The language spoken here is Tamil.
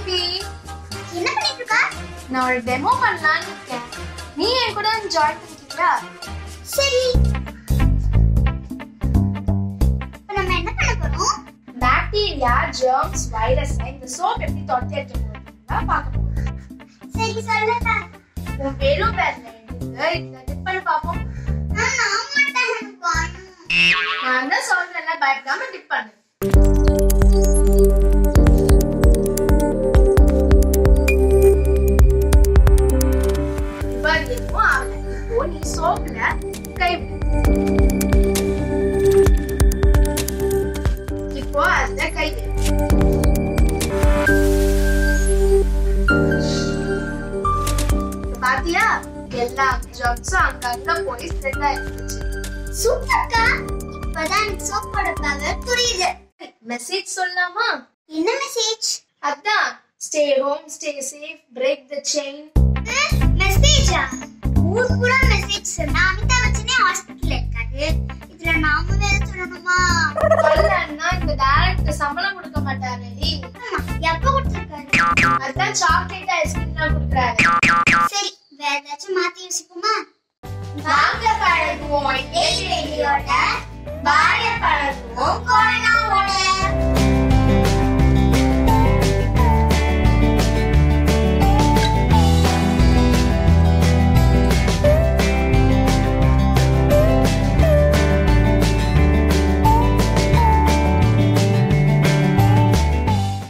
பேபி. என்ன பண்ணிட்டு இருக்க? நான் ஒரு டெமோ பண்ணலாம்னு இருக்கேன். நீ என் கூட ஜாயின் பண்ணிக்கிறியா? சரி. இப்போ நம்ம என்ன பண்ண போறோம்? பாக்டீரியா, ஜெர்ம்ஸ், வைரஸ் இந்த சோப் எப்படி தொட்டி எடுக்க போறீங்களா பார்க்க போறோம். சரி சொல்லுங்க. உன் வெறும் பேர்ல எடுத்து இத டிப் பண்ணி பாப்போம். நான் மாட்டேன் எனக்கு பயம். நான் தான் சொல்றேன்ல பயப்படாம டிப் பண்ணு. நீ சோப்ல கை விடு. இப்போ அதுல கை விடு. பாத்தியா எல்லா ஜெர்ம்ஸும் அங்கங்க போய் ஸ்ப்ரெட் ஆயிடுச்சு. சூப்பர்க்கா. இப்பதான் எனக்கு சோப்போட பவர் புரியுது. மெசேஜ் சொல்லலாமா? என்ன மெசேஜ்? அதான் stay home, stay safe, break the chain. மெசேஜா? ஊர் பூரா மெசேஜ் சொன்னா அமிதா பச்சனே ஹாஸ்பிடல்ல இருக்காரு. இதுல நாம வேற சொல்லணுமா? சொல்லலன்னா இந்த டைரக்டர் சம்பளம் கொடுக்க மாட்டாரேடி. எப்ப கொடுத்திருக்காரு? அதான் சாக்லேட் ஐஸ்கிரீம் தான் கொடுக்கறாரு. சரி வேற ஏதாச்சும் மாத்தி யோசிப்போமா?